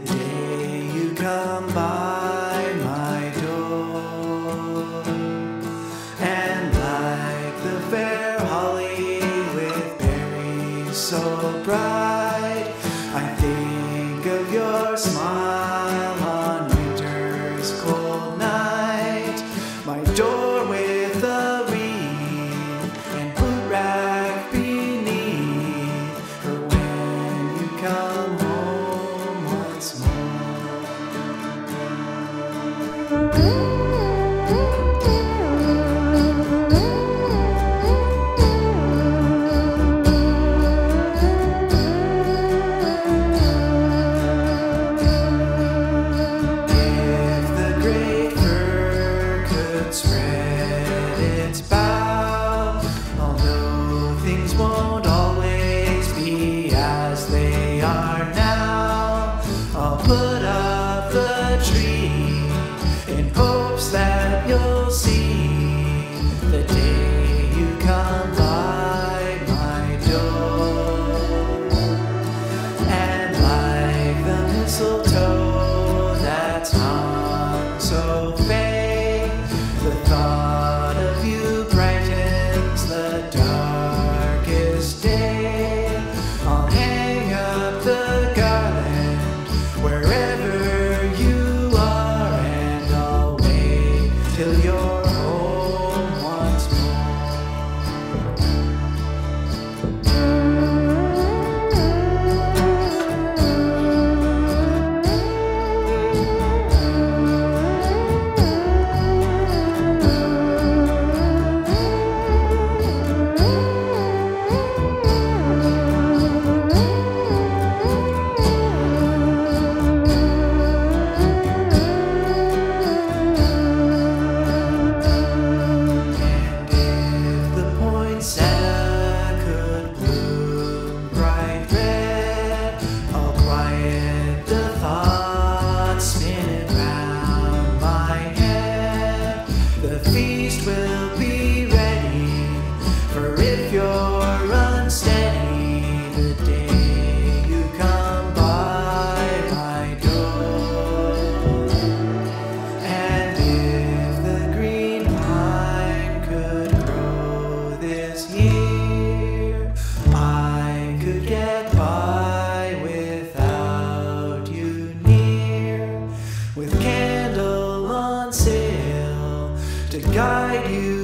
day you come by my door, and like the fair holly with berries so bright, I think of your smile on winter's cold night. My door with a wreath and boot rack beneath, for when you come home once more. Spread its bough, although things won't always be as they are now. I'll put up the tree in hopes that you'll see the day you come by my door. And like the mistletoe that's hung so fair, the thought of you brightens the darkest day. I'll hang up the garland wherever you are, and I'll wait till you're home once will be ready, for if you're unsteady the day you come by my door. And if the green pine could grow this year, I could get by without you near, with candle on sill to guide you